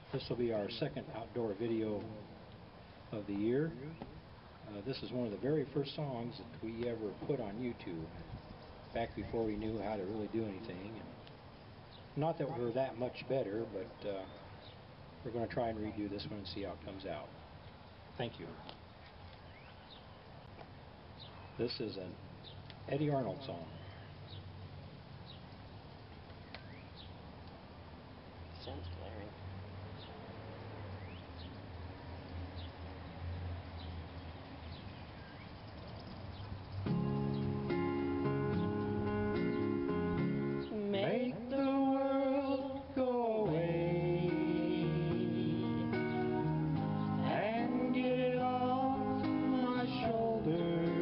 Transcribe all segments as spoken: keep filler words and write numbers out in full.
This will be our second outdoor video of the year. Uh, this is one of the very first songs that we ever put on YouTube, back before we knew how to really do anything. And not that we're that much better, but uh, we're going to try and redo this one and see how it comes out. Thank you. This is an Eddie Arnold song. Sounds glaring. Make the world go away and get it off my shoulders.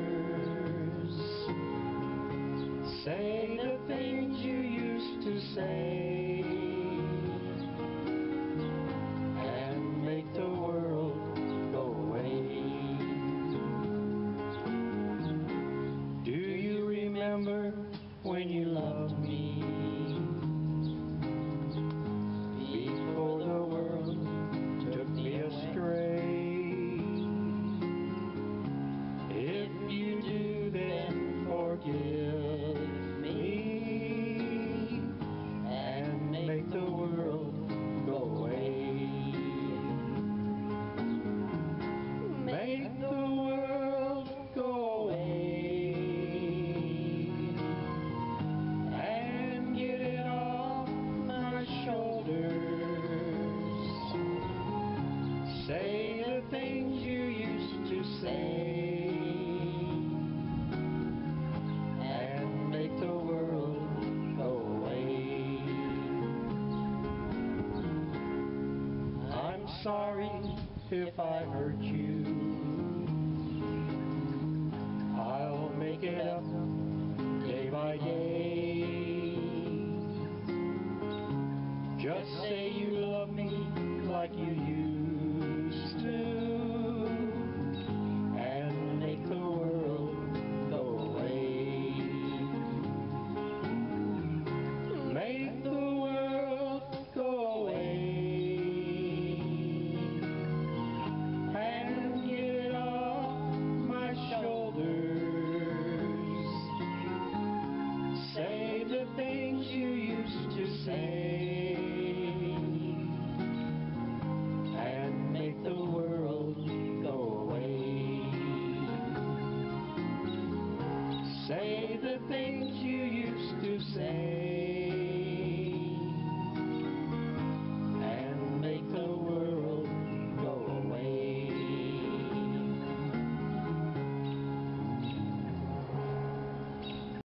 Say the things you used to say and make the world go away. Do you remember when you loved me before the world took me astray? If you do, then forgive me and make the world go away. Make the world go away and get it off my shoulders. Say the things you used to say and make the world go away. I'm sorry if I hurt you. I'll make it up day by day. Just say you love me like you used to.